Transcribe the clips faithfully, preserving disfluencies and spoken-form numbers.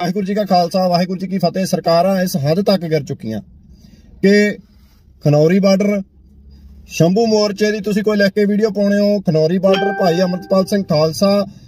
वाहिगुरू जी का खालसा वाहिगुरू जी की फतेह। सरकारां इस हद तक गिर चुकियां कि खनौरी बार्डर शंभू मोर्चे की तुसीं कोई लिख के वीडियो पाउणे हो, खनौरी बार्डर भाई अमृतपाल सिंह खालसा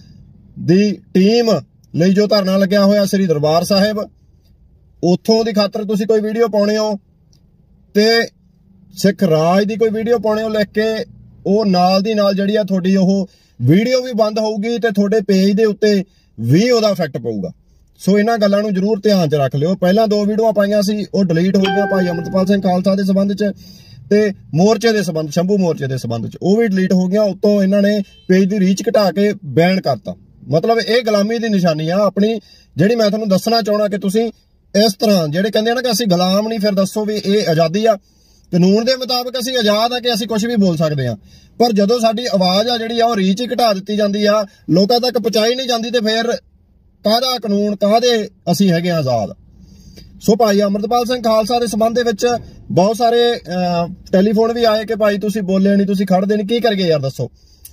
दी टीम लई जो धरना लग्या होया श्री दरबार साहिब, उत्थों दी खातर तुसीं कोई वीडियो पाउणे हो ते सिख राज दी कोई वीडियो पाउणे हो लिख के, वो नाल दी नाल जिहड़ी आ तुहाडी ओह वीडियो भी बंद होऊगी ते तुहाडे पेज दे उत्ते भी उहदा इफैक्ट पऊगा। सो इन्हां गल्लां नूं जरूर ध्यान च रख लिओ। पहलां दो वीडियो पाईआं सी वो डिलीट हो गईआं भाई अमृतपाल सिंह खालसा दे संबंध च ते मोर्चे दे संबंध शंभू मोर्चे दे संबंध च वो भी डिलीट हो गईआं। उत्तों इन्हां ने पेज दी रीच घटा के बैन करता। मतलब ये गुलामी दी निशानी आ अपनी, जिहड़ी मैं तुहानूं दस्सना चाहुंदा कि तुसीं इस तरह जिहड़े कहंदे आ ना कि असीं गुलाम नहीं, फिर दस्सो भी ये आज़ादी आ। कानून के मुताबिक असीं आज़ाद आ कि असीं कुछ भी बोल सकते हैं, पर जदों साडी आवाज़ आ जिहड़ी आ वो रीच ही घटा दित्ती जांदी आ, लोकां तक पहुंचाई नहीं जांदी, ते फिर काहदा कानून काहदे असीं हैगे आज़ाद। सो भाई अमृतपाल सिंह खालसा के संबंध विच बहुत सारे टैलीफोन भी आए कि भाई तुसीं बोले नहीं, तुसीं खड़दे नहीं, की करगे यार दसो।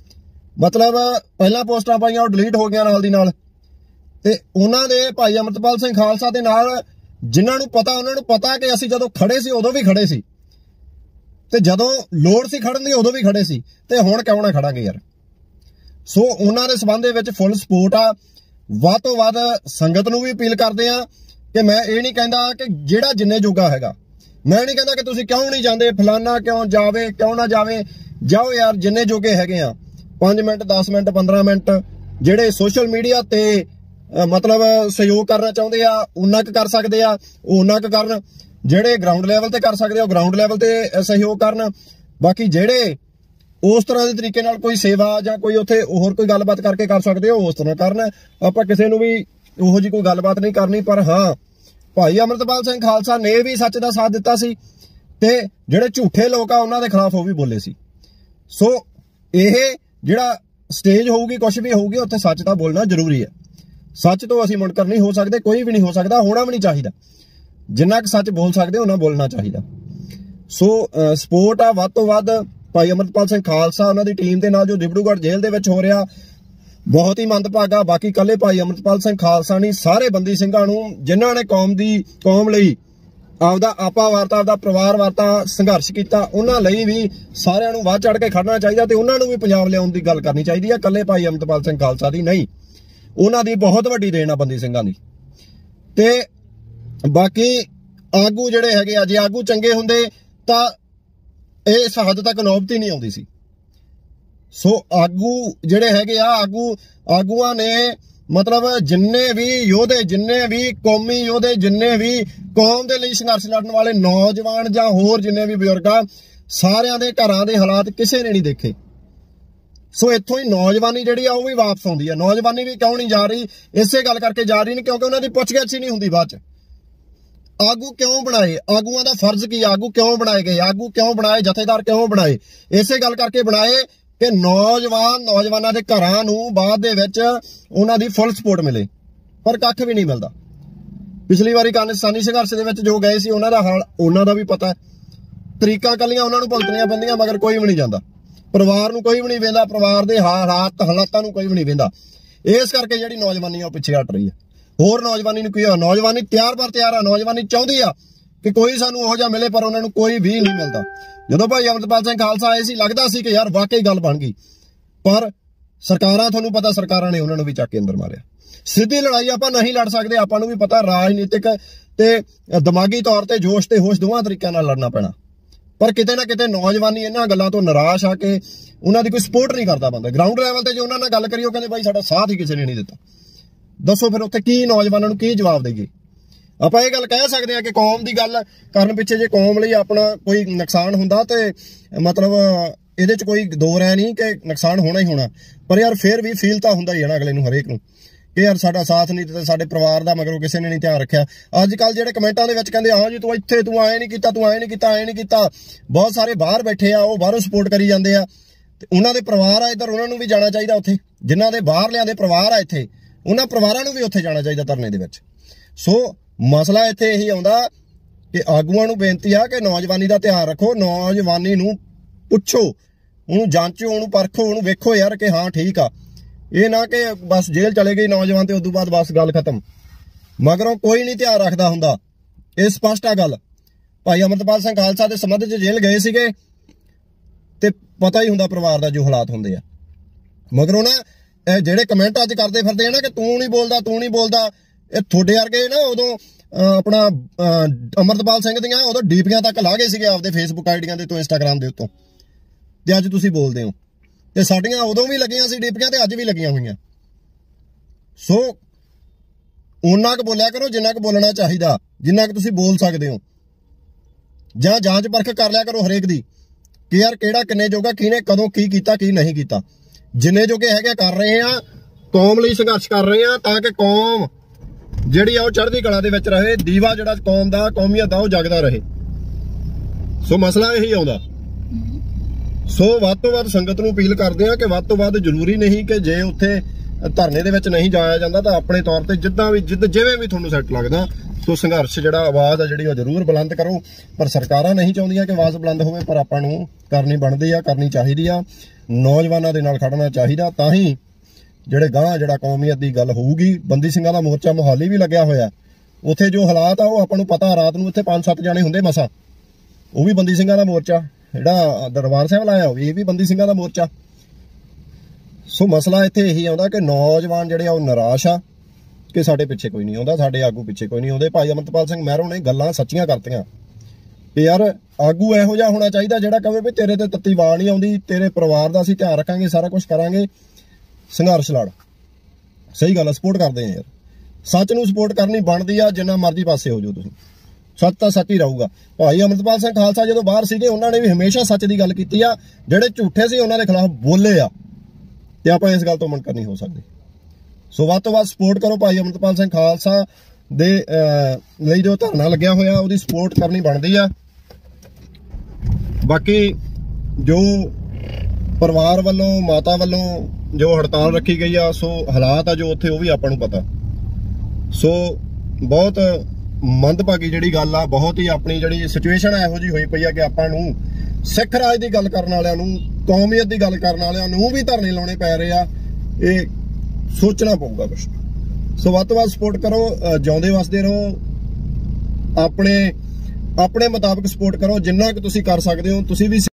मतलब पहला पोस्टां पाईआं डिलीट हो गईआं नाल दी नाल, ते उन्हां दे भाई अमृतपाल सिंह खालसा दे नाल जिन्हां नूं पता उन्हां नूं पता कि असीं जदों खड़े सी उदों भी खड़े सी, ते जदों लोड़ सी खड़न दी उदों भी खड़े सी, ते हुण क्यों ना खड़ांगे यार। सो उन्हां दे संबंध विच फुल सपोर्ट आ। वध तो वध संगत नूं भी अपील करदे आ कि मैं ये नहीं कहता कि जिहड़ा जिन्ने जोगा हैगा, मैं नहीं कहता कि तुसीं क्यों नहीं जांदे, फलाना क्यों जावे क्यों ना जावे, जाओ यार जिन्ने जोगे हैगे आ। पांच मिनट दस मिनट पंद्रह मिनट जिहड़े सोशल मीडिया ते मतलब सहयोग करना चाहुंदे आ उन्ना क कर सकदे आ, उन्ना क करन। जिहड़े ग्राउंड लैवल ते कर सकदे आ ग्राउंड लैवल ते सहयोग करन। बाकी जिहड़े उस तरह के तरीके नाल कोई सेवा जां कोई उत्थे होर कोई गलबात करके कर सकदे हो उस तरह करन। आपां किसी नूं भी उहो जी कोई गलबात नहीं करनी, पर हाँ भाई अमृतपाल सिंह खालसा ने भी सच दा साथ दिता सी ते जिहड़े झूठे लोग आ उन्हां दे खिलाफ वो भी बोले सी। सो इह जिहड़ा स्टेज होऊगी कुछ भी होऊगी उत्थे सच दा बोलना जरूरी है। सच तो असीं मुनकर नहीं हो सकते, कोई भी नहीं हो सकता, होना भी नहीं चाहिए। जिन्ना क सच बोल सकते उन्ना बोलना चाहिए। सो सपोर्ट आ वध तो वध भाई अमृतपाल सिंह खालसा उन्हां दी टीम दे नाल जो डिब्रूगढ़ जेल दे विच हो रहा बहुत ही मंदभागा। बाकी कल्ले भाई अमृतपाल सिंह खालसा नहीं, सारे बंदी ਸਿੰਘਾਂ ਨੂੰ जिन्हां ने कौम दी कौम लई आपदा आपा वार्ता आपदा परिवार वार्ता संघर्ष किया उन्हां लई भी सारिਆਂ ਨੂੰ ਵੱਧ ਚੜ ਕੇ ਖੜਨਾ ਚਾਹੀਦਾ ਤੇ ਉਹਨਾਂ ਨੂੰ ਵੀ ਪੰਜਾਬ ਲਿਆਉਣ ਦੀ ਗੱਲ ਕਰਨੀ ਚਾਹੀਦੀ ਆ। ਕੱਲੇ ਭਾਈ ਅਮਰਤਪਾਲ ਸਿੰਘ ਖਾਲਸਾ ਦੀ ਨਹੀਂ, ਉਹਨਾਂ ਦੀ ਬਹੁਤ ਵੱਡੀ ਦੇਣ ਆ ਬੰਦੀ ਸਿੰਘਾਂ ਦੀ। ਤੇ ਬਾਕੀ ਆਗੂ ਜਿਹੜੇ ਹੈਗੇ ਆ, ਜੇ ਆਗੂ ਚੰਗੇ ਹੁੰਦੇ ਤਾਂ इस हद तक नौबत ही नहीं आती सी। सो आगू जिहड़े हैगे आ आगू आगूआं ने मतलब जिन्ने भी योधे जिन्ने भी कौमी योधे जिन्ने भी कौम दे लई संघर्ष लड़न वाले नौजवान जां होर जिन्ने भी बजुर्ग आ सारियां दे घरां दे हालात किसी ने नहीं देखे। सो इत्थों ही नौजवानी जिहड़ी आ वो भी वापस आउंदी आ। नौजवानी भी क्यों नहीं जा रही, इसे गल करके जा रही नहीं क्योंकि उन्हां दी पुछगिछ ही नहीं हुंदी। बाद च आगू क्यों बनाए, आगूआं दा फर्ज की, आगू क्यों बनाए गए, आगू क्यों बनाए, जथेदार क्यों बनाए, इसे गल करके बनाए कि नौजवान नौजवानों के घरां नूं बाद दे विच उन्हां दी फुल सपोर्ट मिले, पर कख भी नहीं मिलता। पिछली वारी किसानी संघर्ष दे विच जो गए सी उन्हां दा हाल उन्हां दा भी पता है। तरीकां कलियां उन्हां नूं भुगतणियां पैंदियां मगर कोई भी नहीं जांदा, परिवार नूं कोई भी नहीं वेंदा, परिवार दे हालात हालातां नूं कोई भी नहीं वेंदा। इस करके जिहड़ी नौजवानी आ पिछे हट रही है। होर नौजवानी की नौजवानी तैयार पर तैयार आ, नौजवानी चाहती आ कि कोई सानू ओहो जिहा मिले, पर उन्होंने कोई भी नहीं मिलता। जदों भाई अमृतपाल सिंह खालसा आए सी लगता सी कि यार वाकई गल बन गई, पर सरकारां तुहानूं पता सरकारां ने उन्होंने भी चक के अंदर मारिया। सीधी लड़ाई आपां नहीं लड़ सकते, आपां नूं भी पता राजनीतिक ते दिमागी तौर ते जोश ते होश दोवां तरीकिਆਂ नाल लड़ना पैना। पर किते ना किते नौजवानी इन्हां गल्लां तो निराश आके उन्हां दी कोई सपोर्ट नहीं करता बंदा। ग्राउंड लैवल ते जो उन्हां नाल गल करी ओह कहंदे भाई साडा साथ ही किसी ने नहीं दिता। दसो फिर उत्थे की नौजवानों नूं की जवाब देईए। आपां इह गल कह सकदे आ कि कौम दी गल करन पिछे जे कौम लई अपना कोई नुकसान हुंदा ते मतलब इहदे च कोई दो राय नहीं कि नुकसान होना ही होना, पर यार फिर भी फील तां हुंदा ही है ना अगले नूं हरेक नूं कि यार साडा साथ नहीं दित्ता, साडे परिवार दा मगरों किसी ने नहीं ध्यान रखिया। अजकल जिहड़े कमेंटां दे विच कहंदे हां जी तूं इत्थे तूं आए नहीं कीता तूं आए नहीं कीता आए नहीं कीता, बहुत सारे बाहर बैठे आ, ओह बाहरों सपोर्ट करी जांदे आ ते उन्हां दे परिवार आ इधर, उन्हां नूं भी जाना चाहीदा उत्थे। जिन्हां दे बाहर लिआंदे परिवार आ इत्थे उन्हां परिवारां नूं भी उत्थे जाना चाहिए धरने दे विच। सो मसला इत्थे यही आउंदा कि आगूआं नूं बेनती आ कि नौजवानी दा ध्यान रखो, नौजवानी नूं पुछो, उहनूं जांचो, उहनूं परखो, उहनूं वेखो यार कि हाँ ठीक आ। ये ना कि बस जेल चले गई नौजवान ते उदों बाद बस गल खत्म। ਮਗਰੋਂ ਕੋਈ ਨਹੀਂ ਧਿਆਨ ਰੱਖਦਾ ਹੁੰਦਾ। ਇਹ ਸਪਸ਼ਟ ਆ ਗੱਲ। ਭਾਈ ਅਮਰਤਪਾਲ ਸਿੰਘ ਖਾਲਸਾ ਦੇ ਸੰਬੰਧ 'ਚ ਜੇਲ੍ਹ ਗਏ ਸੀਗੇ ਤੇ ਪਤਾ ਹੀ ਹੁੰਦਾ ਪਰਿਵਾਰ ਦਾ ਜੋ ਹਾਲਾਤ ਹੁੰਦੇ ਆ। ਮਗਰੋਂ ਨਾ ਇਹ ਜਿਹੜੇ ਕਮੈਂਟ ਅੱਜ ਕਰਦੇ ਫਿਰਦੇ ਆ ਨਾ ਕਿ ਤੂੰ ਨਹੀਂ ਬੋਲਦਾ ਤੂੰ ਨਹੀਂ ਬੋਲਦਾ, ਇਹ ਤੁਹਾਡੇ ਵਰਗੇ ਨਾ ਉਦੋਂ ਆਪਣਾ ਅਮਰਤਪਾਲ ਸਿੰਘ ਦੀਆਂ ਉਦੋਂ ਡੀਪੀਆਂ ਤੱਕ ਲਾ ਗਏ ਸੀਗੇ ਆਪਦੇ ਫੇਸਬੁੱਕ ਆਈਡੀਆਂ ਦੇ ਉੱਤੋਂ, ਇੰਸਟਾਗ੍ਰਾਮ ਦੇ ਉੱਤੋਂ, ਤੇ ਅੱਜ ਤੁਸੀਂ ਬੋਲਦੇ ਹੋ। ਤੇ ਸਾਡੀਆਂ ਉਦੋਂ ਵੀ ਲੱਗੀਆਂ ਸੀ ਡੀਪੀਆਂ ਤੇ ਅੱਜ ਵੀ ਲੱਗੀਆਂ ਹੋਈਆਂ। ਸੋ ਉਹਨਾਂ ਕੁ ਬੋਲਿਆ ਕਰੋ ਜਿੰਨਾ ਕੁ ਬੋਲਣਾ ਚਾਹੀਦਾ, ਜਿੰਨਾ ਕੁ ਤੁਸੀਂ ਬੋਲ ਸਕਦੇ ਹੋ, ਜਾਂ ਜਾਂਚ ਪਰਖ ਕਰ ਲਿਆ ਕਰੋ ਹਰੇਕ ਦੀ ਕਿ ਯਾਰ ਕਿਹੜਾ ਕਿੰਨੇ ਜੋਗਾ, ਕਿਹਨੇ ਕਦੋਂ ਕੀ ਕੀਤਾ ਕੀ ਨਹੀਂ ਕੀਤਾ। ਜਿੰਨੇ ਜੋਗੇ ਹੈਗੇ ਕਰ ਰਹੇ ਆ, ਕੌਮ ਲਈ ਸੰਘਰਸ਼ ਕਰ ਰਹੇ ਆ ਤਾਂ ਕਿ ਕੌਮ ਜਿਹੜੀ ਆ ਉਹ ਚੜ੍ਹਦੀ ਕਲਾ ਦੇ ਵਿੱਚ ਰਹੇ, ਦੀਵਾ ਜਿਹੜਾ ਕੌਮ ਦਾ ਕੌਮੀਅਤ ਦਾ ਉਹ ਜਗਦਾ ਰਹੇ। ਸੋ ਮਸਲਾ ਇਹੀ ਆਉਂਦਾ। ਸੋ ਵੱਧ ਤੋਂ ਵੱਧ ਸੰਗਤ ਨੂੰ ਅਪੀਲ ਕਰਦੇ ਆ ਕਿ ਵੱਧ ਤੋਂ ਵੱਧ ਜ਼ਰੂਰੀ ਨਹੀਂ ਕਿ ਜੇ ਉੱਥੇ ਧਰਨੇ ਦੇ ਵਿੱਚ ਨਹੀਂ ਜਾਇਆ ਜਾਂਦਾ ਤਾਂ ਆਪਣੇ ਤੌਰ ਤੇ ਜਿੱਦਾਂ ਵੀ ਜਿੱਦ ਜਿਵੇਂ ਵੀ ਤੁਹਾਨੂੰ ਸੈੱਟ ਲੱਗਦਾ ਸੋ ਸੰਘਰਸ਼ ਜਿਹੜਾ ਆਵਾਜ਼ ਆ ਜਿਹੜੀ ਉਹ ਜ਼ਰੂਰ ਬੁਲੰਦ ਕਰੋ। ਪਰ ਸਰਕਾਰਾਂ ਨਹੀਂ ਚਾਹੁੰਦੀਆਂ ਕਿ ਆਵਾਜ਼ ਬੁਲੰਦ ਹੋਵੇ, ਪਰ ਆਪਾਂ ਨੂੰ ਕਰਨੀ ਬਣਦੀ ਆ, ਕਰਨੀ ਚਾਹੀਦੀ ਆ। ਨੌਜਵਾਨਾਂ ਦੇ ਨਾਲ ਖੜਨਾ ਚਾਹੀਦਾ, ਤਾਂ ਹੀ ਜਿਹੜੇ ਗਾਂ ਜਿਹੜਾ ਕੌਮੀਅਤ ਦੀ ਗੱਲ ਹੋਊਗੀ। ਬੰਦੀ ਸਿੰਘਾਂ ਦਾ ਮੋਰਚਾ ਮੋਹਾਲੀ ਵੀ ਲੱਗਿਆ ਹੋਇਆ, ਉੱਥੇ ਜੋ ਹਾਲਾਤ ਆ ਉਹ ਆਪਾਂ ਨੂੰ ਪਤਾ। ਰਾਤ ਨੂੰ ਇੱਥੇ ਪੰਜ ਸੱਤ ਜਾਣੇ ਹੁੰਦੇ ਮਸਾਂ, ਉਹ ਵੀ ਬੰਦੀ ਸਿੰਘਾਂ ਦਾ ਮੋਰਚਾ। ਜਿਹੜਾ ਦਰਬਾਰ ਸਾਹਿਬ ਲਾਇਆ ਉਹ ਇਹ ਵੀ ਬੰਦੀ ਸਿੰਘਾਂ ਦਾ ਮੋਰਚਾ। ਸੋ ਮਸਲਾ ਇੱਥੇ ਇਹੀ ਆਉਂਦਾ ਕਿ ਨੌਜਵਾਨ ਜਿਹੜੇ ਆ ਉਹ ਨਿਰਾਸ਼ ਆ ਕਿ ਸਾਡੇ ਪਿੱਛੇ ਕੋਈ ਨਹੀਂ ਆਉਂਦਾ, ਸਾਡੇ ਆਗੂ ਪਿੱਛੇ ਕੋਈ ਨਹੀਂ ਆਉਂਦੇ। ਭਾਈ ਅਮਰਤਪਾਲ ਸਿੰਘ ਮਹਿਰੋਂ ਨੇ ਗੱਲਾਂ ਸੱਚੀਆਂ ਕਰਤੀਆਂ ਕਿ ਯਾਰ ਆਗੂ ਇਹੋ ਜਿਹਾ ਹੋਣਾ ਚਾਹੀਦਾ ਜਿਹੜਾ ਕਹੇ ਵੀ ਤੇਰੇ ਤੇ ਤੱਤੀ ਵਾਲ ਨਹੀਂ ਆਉਂਦੀ, ਤੇਰੇ ਪਰਿਵਾਰ ਦਾ ਅਸੀਂ ਧਿਆਨ ਰੱਖਾਂਗੇ, ਸਾਰਾ ਕੁਝ ਕਰਾਂਗੇ, ਸੰਘਰਸ਼ ਲੜ। ਸਹੀ ਗੱਲ ਆ, ਸਪੋਰਟ ਕਰਦੇ ਆ ਯਾਰ। ਸੱਚ ਨੂੰ ਸਪੋਰਟ ਕਰਨੀ ਬਣਦੀ ਆ, ਜਿੰਨਾ ਮਰਜ਼ੀ ਪਾਸੇ ਹੋ ਜਾਓ ਤੁਸੀਂ, ਸੱਚ ਤਾਂ ਸੱਚ ਹੀ ਰਹੂਗਾ। ਭਾਈ ਅਮਰਤਪਾਲ ਸਿੰਘ ਖਾਲਸਾ ਜਦੋਂ ਬਾਹਰ ਸੀਗੇ ਉਹਨਾਂ ਨੇ ਵੀ ਹਮੇਸ਼ਾ ਸੱਚ ਦੀ ਗੱਲ ਕੀਤੀ ਆ। ਜਿਹੜੇ ਝੂਠੇ ਸੀ ਉਹਨਾਂ ਦੇ ਖਿਲਾਫ ਬੋਲੇ ਆ, ਤੇ ਆਪਾਂ ਇਸ ਗੱਲ ਤੋਂ ਮੁਨਕਰ ਨਹੀਂ ਹੋ ਸਕਦੇ। ਸੋ ਵੱਧ ਤੋਂ ਵੱਧ ਸਪੋਰਟ ਕਰੋ। ਭਾਈ ਅਮਰਤਪਾਲ ਸਿੰਘ ਖਾਲਸਾ ਦੇ ਲਈ ਜੋ ਧਰਨਾ ਲੱਗਿਆ ਹੋਇਆ ਉਹਦੀ ਸਪੋਰਟ ਕਰਨੀ ਬਣਦੀ ਆ। ਬਾਕੀ ਜੋ ਪਰਿਵਾਰ ਵੱਲੋਂ ਮਾਤਾ ਵੱਲੋਂ ਜੋ ਹੜਤਾਲ ਰੱਖੀ ਗਈ ਆ, ਸੋ ਹਾਲਾਤ ਆ ਜੋ ਉੱਥੇ ਉਹ ਵੀ ਆਪਾਂ ਨੂੰ ਪਤਾ। ਸੋ ਬਹੁਤ ਮੰਦਭਾਗੀ ਜਿਹੜੀ ਗੱਲ ਆ, ਬਹੁਤ ਹੀ ਆਪਣੀ ਜਿਹੜੀ ਸਿਚੁਏਸ਼ਨ ਇਹੋ ਜਿਹੀ ਹੋਈ ਪਈ ਆ ਕਿ ਆਪਾਂ ਨੂੰ ਸਿੱਖ ਰਾਜ ਦੀ ਗੱਲ ਕਰਨ ਵਾਲਿਆਂ ਨੂੰ, ਕੌਮੀਅਤ ਦੀ ਗੱਲ ਕਰਨ ਵਾਲਿਆਂ ਨੂੰ ਵੀ ਧਰਨੇ ਲਾਉਣੇ ਪੈ ਰਹੇ ਆ। ਇਹ ਸੋਚਣਾ ਪਊਗਾ ਕੁਛ। ਸੋ ਵੱਧ ਤੋਂ ਵੱਧ ਸਪੋਰਟ ਕਰੋ, ਜਿਉਂਦੇ ਵਸਦੇ ਰਹੋ, ਆਪਣੇ ਆਪਣੇ ਮੁਤਾਬਕ ਸਪੋਰਟ ਕਰੋ ਜਿੰਨਾ ਕਿ ਤੁਸੀਂ ਕਰ ਸਕਦੇ ਹੋ। ਤੁਸੀਂ ਵੀ